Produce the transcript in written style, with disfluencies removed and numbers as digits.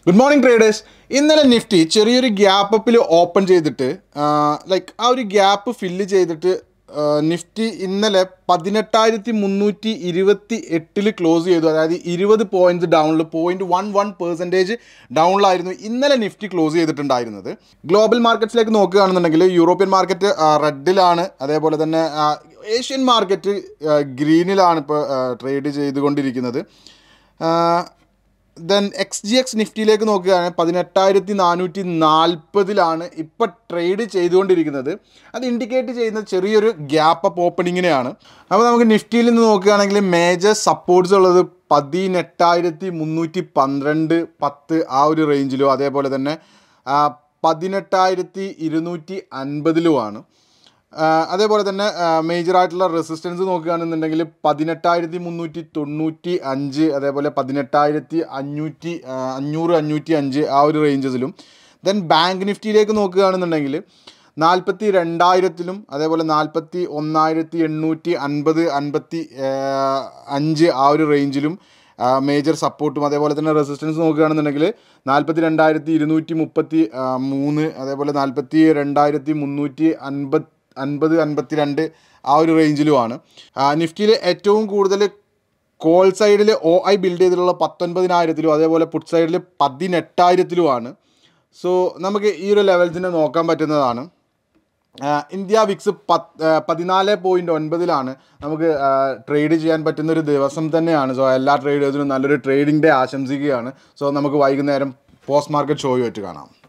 Good morning traders. ഇന്നലെ Nifty ചെറിയൊരു gap അപ്പിൽ ഓപ്പൺ ചെയ്തിട്ട് ആ ഒരു ഗ്യാപ്പ് ഫില്ല് ചെയ്തിട്ട് നിഫ്റ്റി ഇന്നലെ 18,328 ക്ലോസ് ചെയ്തു. അതായത് 20 പോയിൻറ്റ്സ് ഡൗണിൽ 0.11% ഡൗണിലായിരുന്നു ഇന്നലെ നിഫ്റ്റി ക്ലോസ് ചെയ്തിട്ടുണ്ടായിരുന്നത്. ഗ്ലോബൽ മാർക്കറ്റ്സിലേക്ക് നോക്കുകയാണെന്നുണ്ടെങ്കിൽ യൂറോപ്യൻ മാർക്കറ്റ് റെഡിലാണ്, അതേപോലെ തന്നെ ഏഷ്യൻ മാർക്കറ്റ് ഗ്രീനിലാണ് ഇപ്പോൾ ട്രേഡ് ചെയ്തുകൊണ്ടിരിക്കുന്നത്. ദെൻ XGX നിഫ്റ്റിയിലേക്ക് നോക്കുകയാണെങ്കിൽ 18,440 ഇപ്പോൾ ട്രേഡ് ചെയ്തുകൊണ്ടിരിക്കുന്നത്. അത് ഇൻഡിക്കേറ്റ് ചെയ്യുന്നത് ചെറിയൊരു ഗ്യാപ്പ് അപ്പ് ഓപ്പണിങ്ങിനെയാണ്. അപ്പോൾ നമുക്ക് നിഫ്റ്റിയിൽ നിന്ന് നോക്കുകയാണെങ്കിൽ മേജർ സപ്പോർട്ട്സ് ഉള്ളത് 18,312, 10 ആ ഒരു റേഞ്ചിലും, അതേപോലെ തന്നെ 18,250 അതേപോലെ തന്നെ മേജറായിട്ടുള്ള റെസിസ്റ്റൻസ് നോക്കുകയാണെന്നുണ്ടെങ്കിൽ 18,395, അതേപോലെ 18,500 ആ ഒരു റേഞ്ചസിലും. ദെൻ ബാങ്ക് നിഫ്റ്റിയിലേക്ക് നോക്കുകയാണെന്നുണ്ടെങ്കിൽ 42,000 അതേപോലെ 41,850 ആ ഒരു റേഞ്ചിലും മേജർ സപ്പോർട്ടും, അതേപോലെ തന്നെ റെസിസ്റ്റൻസ് നോക്കുകയാണെന്നുണ്ടെങ്കിൽ 42,233, അതേപോലെ 42,352 ആ ഒരു റേഞ്ചിലുമാണ്. നിഫ്റ്റിയിൽ ഏറ്റവും കൂടുതൽ കോൾ സൈഡിൽ OI ബിൽഡ് ചെയ്തിട്ടുള്ള 19,000, അതേപോലെ പുട്ട് സൈഡിൽ 18,000. സോ നമുക്ക് ഈ ഒരു ലെവൽസിനെ നോക്കാൻ പറ്റുന്നതാണ്. ഇന്ത്യ വിക്സ് 14.9 നമുക്ക് ട്രേഡ് ചെയ്യാൻ പറ്റുന്നൊരു ദിവസം തന്നെയാണ്. സോ എല്ലാ ട്രേഡേഴ്സിനും നല്ലൊരു ട്രേഡിംഗ് ഡേ ആശംസിക്കുകയാണ്. സോ നമുക്ക് വൈകുന്നേരം പോസ്റ്റ് മാർക്കറ്റ് ഷോയുമായിട്ട് കാണാം.